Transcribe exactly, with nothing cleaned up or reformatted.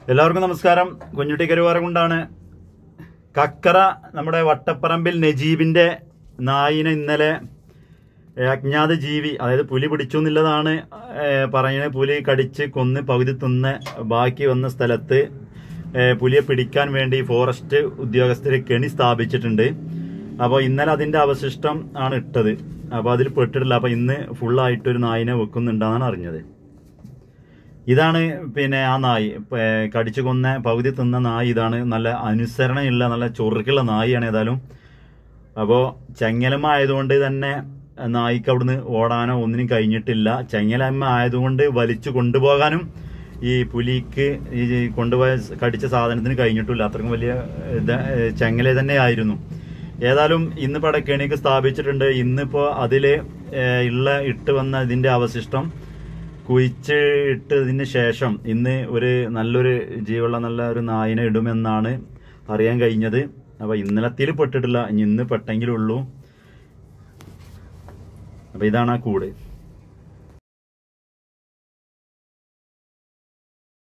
എല്ലാവർക്കും നമസ്കാരം. കുഞ്ഞുട്ടി കരുവാരകുണ്ടാണ്. കക്കറ നമ്മുടെ വട്ടപ്പറമ്പിൽ നജീബിന്റെ നായിനെ ഇന്നലെ അജ്ഞാത ജീവി, അതായത് പുലി പിടിച്ചു എന്നുള്ളതാണ് പറയുന്നത്. പുലി കടിച്ച് കൊന്ന് പകുതി തിന്ന് ബാക്കി വന്ന സ്ഥലത്ത് പുലിയെ പിടിക്കാൻ വേണ്ടി ഫോറസ്റ്റ് ഉദ്യോഗസ്ഥർ കെണി സ്ഥാപിച്ചിട്ടുണ്ട്. അപ്പോൾ ഇന്നലെ അതിന്റെ അവശിഷ്ടം ആണ് ഇട്ടത്. അപ്പോൾ അതിൽ പെട്ടിട്ടില്ല. അപ്പോൾ ഇന്ന് ഫുള്ളായിട്ടൊരു നായിനെ വെക്കുന്നുണ്ടെന്നാണ് അറിഞ്ഞത്. ഇതാണ് പിന്നെ ആ നായി, കടിച്ചു കൊന്ന പകുതി തിന്ന നായി. ഇതാണ് നല്ല അനുസരണയുള്ള നല്ല ചൊറുക്കുള്ള നായിയാണ് ഏതായാലും. അപ്പോൾ ചെങ്ങലമ്മ ആയതുകൊണ്ട് തന്നെ നായിക്ക് അവിടുന്ന് ഓടാനോ ഒന്നിനും കഴിഞ്ഞിട്ടില്ല. ചെങ്ങലമ്മ ആയതുകൊണ്ട് വലിച്ചു കൊണ്ടുപോകാനും ഈ പുലിക്ക് ഈ കൊണ്ടുപോയ കടിച്ച സാധനത്തിന് കഴിഞ്ഞിട്ടില്ല. അത്രക്കും വലിയ ചെങ്ങല തന്നെയായിരുന്നു. ഏതായാലും ഇന്ന് പടക്കെണിക്ക് സ്ഥാപിച്ചിട്ടുണ്ട്. ഇന്നിപ്പോ അതില് ഉള്ള ഇട്ട് വന്ന ഇതിന്റെ അവശിഷ്ടം കുഴിച്ച് ഇട്ടതിന് ശേഷം ഇന്ന് ഒരു നല്ലൊരു ജീവുള്ള നല്ല ഒരു നായിനെ ഇടുമെന്നാണ് അറിയാൻ കഴിഞ്ഞത്. അപ്പൊ ഇന്നലത്തിൽ പെട്ടിട്ടില്ല, ഇനി ഇന്ന് പെട്ടെങ്കിലുള്ളൂ. അപ്പൊ ഇതാണ് ആ കൂട്.